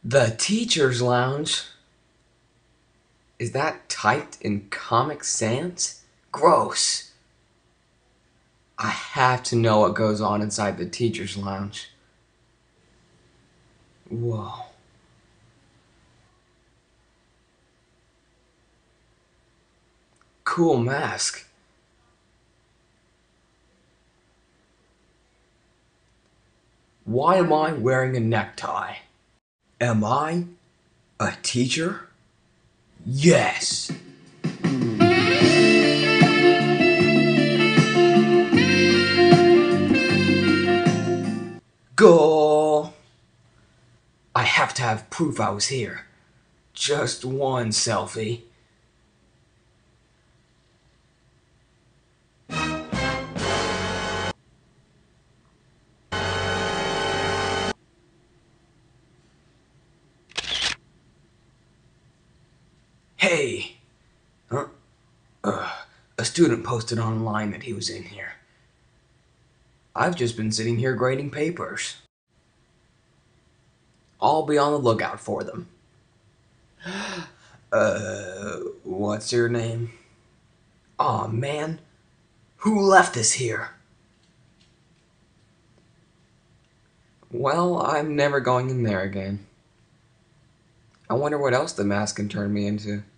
The Teacher's Lounge? Is that typed in Comic Sans? Gross. I have to know what goes on inside the Teacher's Lounge. Whoa. Cool mask. Why am I wearing a necktie? Am I a teacher? Yes! Goal! I have to have proof I was here. Just one selfie. Hey! Huh? A student posted online that he was in here. I've just been sitting here grading papers. I'll be on the lookout for them. What's your name? Aw, man. Who left this here? Well, I'm never going in there again. I wonder what else the mask can turn me into.